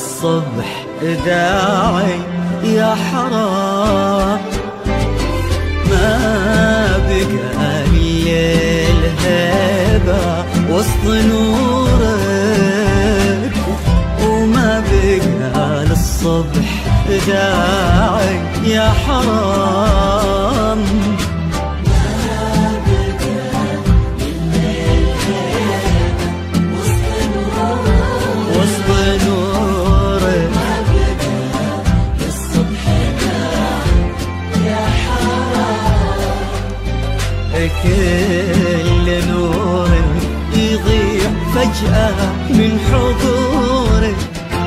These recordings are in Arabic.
للصبح داعي يا حرام، ما بقى الليل هيبة وسط نورك، وما بقى للصبح داعي يا حرام. كل نور يضيع فجأة من حضورك،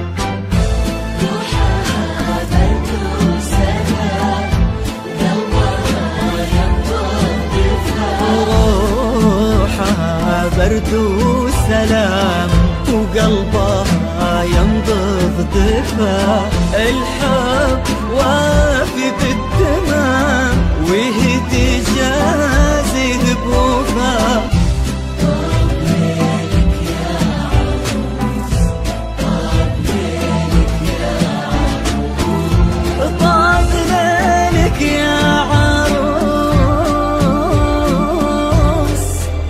روحها برد وسلام وقلبها ينبض دفا، الحب وافي بالتمام ويهدي جازي بوفا. طاب ليلك يا عروس، طاب ليلك يا عروس، طاب ليلك يا عروس.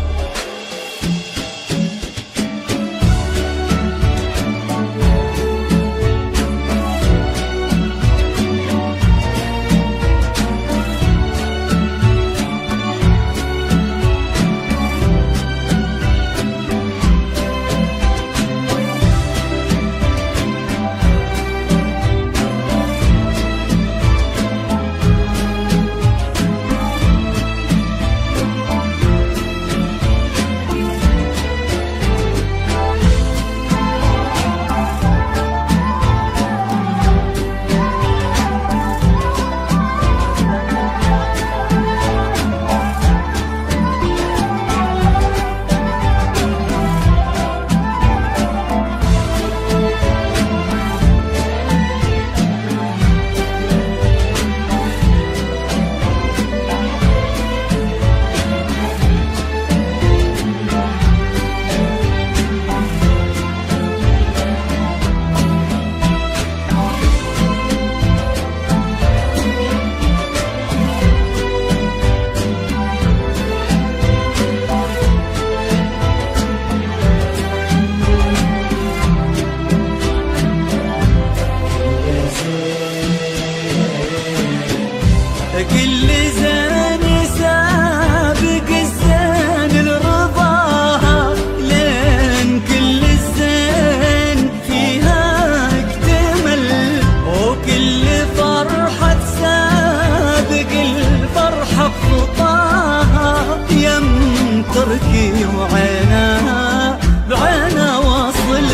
كل زين يسابق الزين لرضاها، لين كل الزين فيها اكتمل، وكل فرحة تسابق الفرحة بخطاها، يم تركي وعينها بعينها واصل.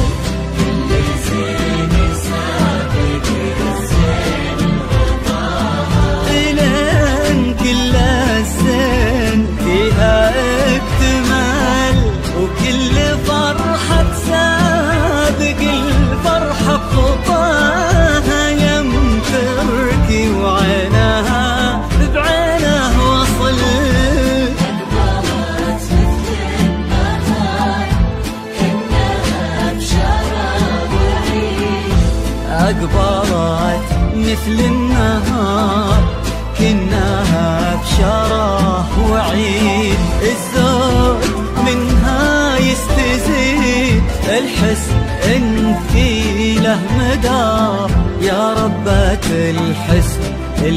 وكل فرحة تسابق الفرحة بخطاها، يم تركي وعينها بعينها وصل. أقبلت مثل النهار كأنها بشراب وعيد، أقبلت مثل النهار كأنها بشراب وعيد، الزود منها يستزيد الحس ان في له مدار، يا ربة الحسن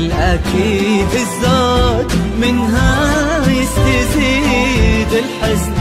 الأكيد، الزود منها يستزيد الحسن